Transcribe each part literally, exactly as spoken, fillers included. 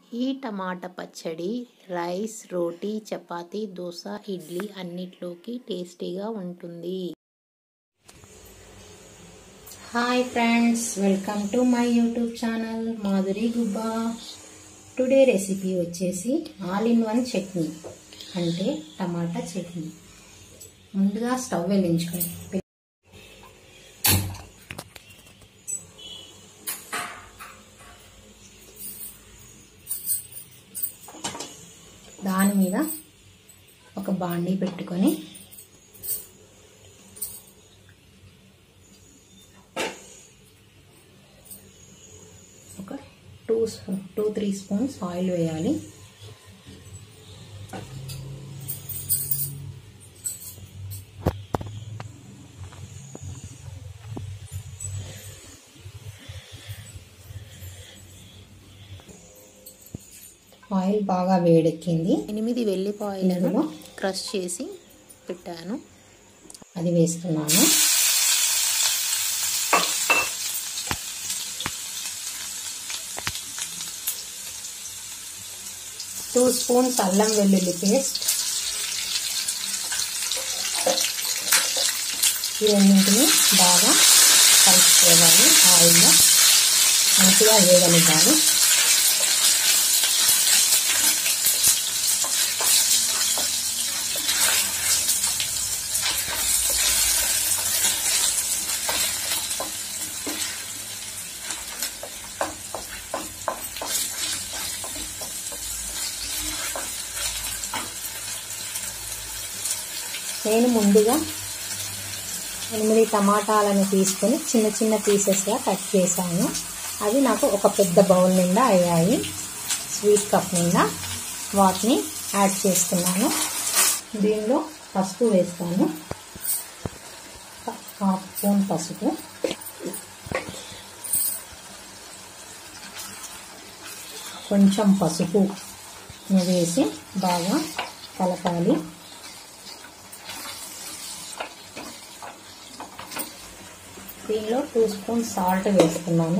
ఈ టమాటా పచ్చడి రైస్, రోటీ, చపాతీ, దోశ, ఇడ్లీ అన్నిట్లోకి టేస్టీగా ఉంటుంది. Hi friends, welcome to my YouTube channel Madhuri Gubba. Today recipe వచ్చేసి ఆల్ ఇన్ వన్ చట్నీ అంటే టమాటా చట్నీ. ముందుగా స్టవ్ వెలిగించుకొని దాని మీద ఒక బాండీ పెట్టుకొని ఒక two two three spoons oil వేయాలి. ఆయిల్ బాగా వేడెక్కింది. ఎనిమిది వెల్లిపాయలను క్రష్ చేసి పెట్టాను, అది వేస్తున్నాను. టూ స్పూన్స్ అల్లం వెల్లుల్లి పేస్ట్. ఈ రెండింటిని బాగా కలుపుకోవాలి. ఆయిల్లో మంచిగా వేగనివ్వాలి. నేను ముందుగా ఎనిమిది టమాటాలను తీసుకొని చిన్న చిన్న పీసెస్గా కట్ చేశాను. అవి నాకు ఒక పెద్ద బౌల్ నిండా అయ్యాయి. స్వీట్ కప్ నిండా వాటిని యాడ్ చేస్తున్నాను. దీనిలో పసుపు వేస్తాను. హాఫ్ స్పూన్ పసుపు, కొంచెం పసుపు వేసి బాగా కలపాలి. దీనిలో టూ స్పూన్ సాల్ట్ వేస్తున్నాను.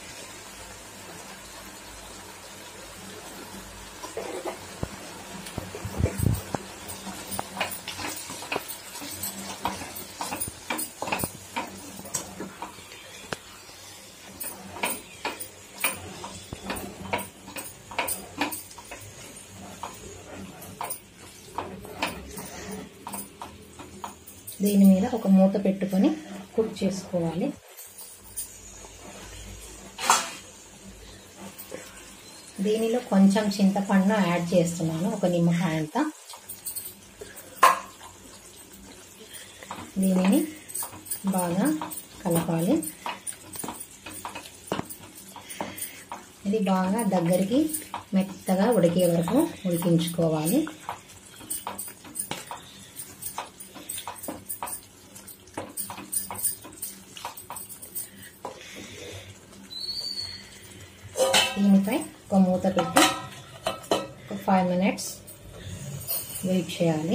దీని మీద ఒక మూత పెట్టుకొని కుక్ చేసుకోవాలి. దీనిలో కొంచెం చింతపండు యాడ్ చేస్తున్నాను, ఒక నిమ్మకాయ అంత. దీనిని బాగా కలపాలి. ఇది బాగా దగ్గరికి మెత్తగా ఉడికే వరకు ఉడికించుకోవాలి. దీనిపై ఒక మూత పెట్టి ఒక ఫైవ్ మినిట్స్ వెయిట్ చేయాలి.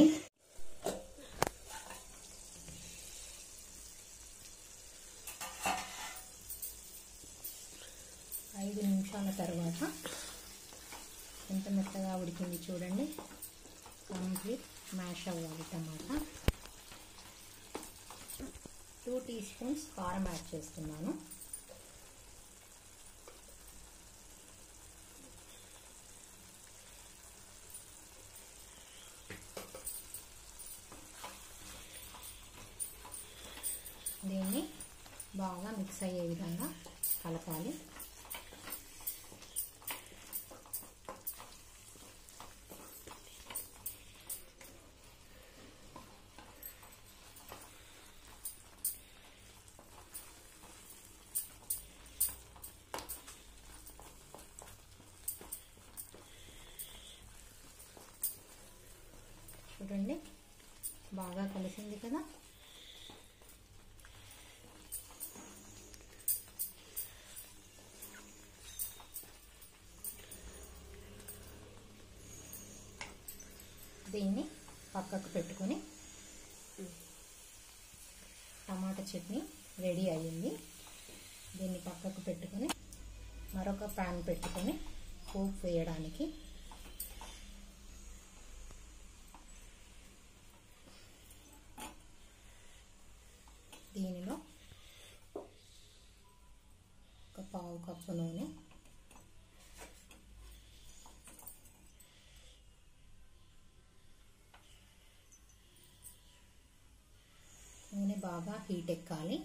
ఐదు నిమిషాల తర్వాత ఎంత మెత్తగా ఉడికింది చూడండి. కంప్లీట్ మ్యాష్ అవ్వాలి టమాటా. టూ టీ స్పూన్స్ కారం యాడ్ చేస్తున్నాను. దీన్ని బాగా మిక్స్ అయ్యే విధంగా కలపాలి. చూడండి, బాగా కలిసింది కదా. దీన్ని పక్కకు పెట్టుకొని టమాటా చట్నీ రెడీ అయ్యింది. దీన్ని పక్కకు పెట్టుకొని మరొక ప్యాన్ పెట్టుకొని పోపు వేయడానికి. దీనిలో ఒక పావు కప్పు నూనె, నూనె బాగా హీట్ ఎక్కాలి.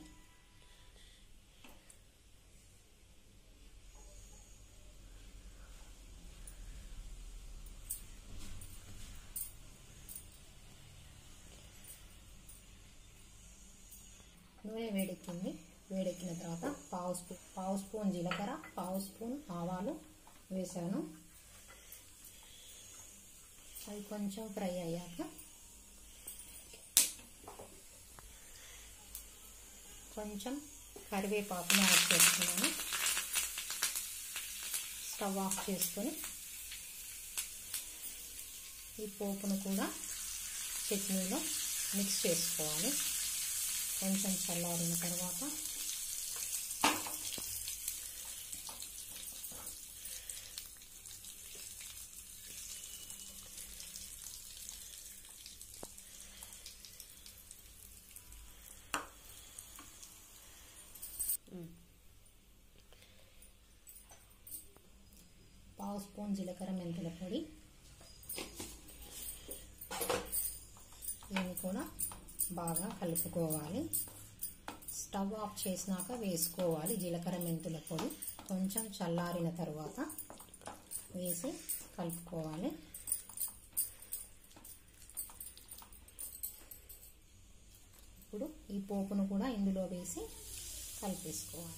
నూనె వేడెక్కింది. వేడెక్కిన తర్వాత పావు స్పూ పావు స్పూన్ జీలకర్ర, పావు స్పూన్ ఆవాలు వేసాను. అవి కొంచెం ఫ్రై అయ్యాక కొంచెం కరివేపాకుని యాడ్ చేస్తున్నాను. స్టవ్ ఆఫ్ చేసుకొని ఈ పోపును కూడా చట్నీలో మిక్స్ చేసుకోవాలి. కొంచెం చల్లారిన తర్వాత పావు స్పూన్ జీలకర్ర మెంతుల పొడి, దీన్ని కూడా బాగా కలుపుకోవాలి. స్టవ్ ఆఫ్ చేసినాక వేసుకోవాలి జీలకర్ర మెంతుల పొడి. కొంచెం చల్లారిన తర్వాత వేసి కలుపుకోవాలి. ఇప్పుడు ఈ పోపును కూడా ఇందులో వేసి కలిపేసుకోవాలి.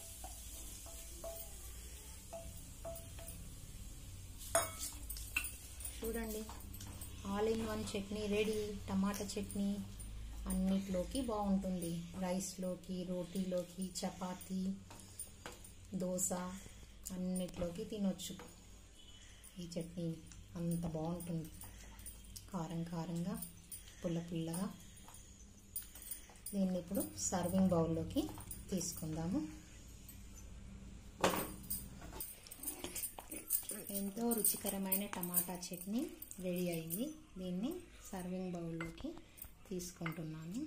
చూడండి, all in one chutney ready. టమాటా చట్నీ అన్నిట్లోకి బాగుంటుంది. రైస్లోకి, రోటీలోకి, చపాతీ, దోశ అన్నిట్లోకి తినొచ్చు. ఈ చట్నీ అంత బాగుంటుంది, కారం కారంగా, పుల్ల పుల్లగా. దీన్ని ఇప్పుడు సర్వింగ్ బౌల్లోకి తీసుకుందాము. ఎంతో రుచికరమైన టమాటా చట్నీ రెడీ అయింది. దీన్ని సర్వింగ్ బౌల్లోకి తీసుకుంటున్నాను.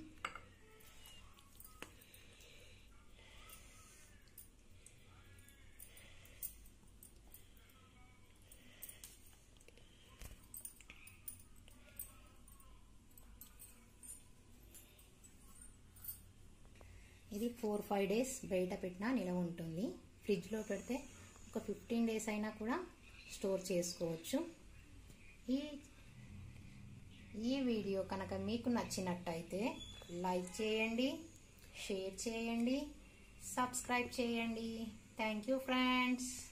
ఇది ఫోర్ ఫైవ్ డేస్ బయట పెట్టినా నిలవ ఉంటుంది. ఫ్రిడ్జ్లో పెడితే ఒక ఫిఫ్టీన్ డేస్ అయినా కూడా స్టోర్ చేసుకోవచ్చు. ఈ ఈ వీడియో కనుక మీకు నచ్చినట్టయితే లైక్ చేయండి, షేర్ చేయండి, సబ్స్క్రైబ్ చేయండి. Thank you friends.